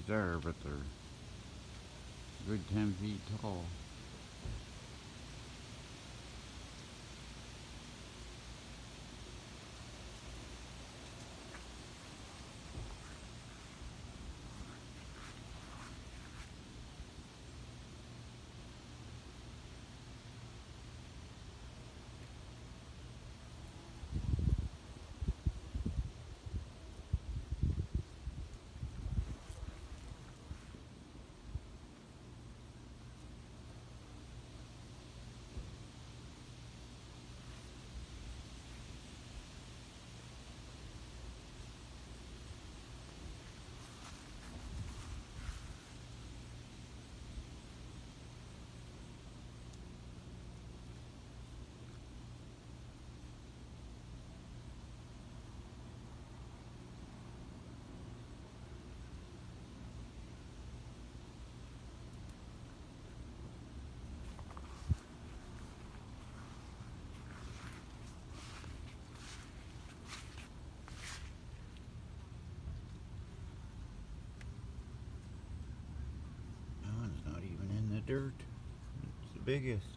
there, but they're a good 10 feet tall. That one's not even in the dirt. It's the biggest.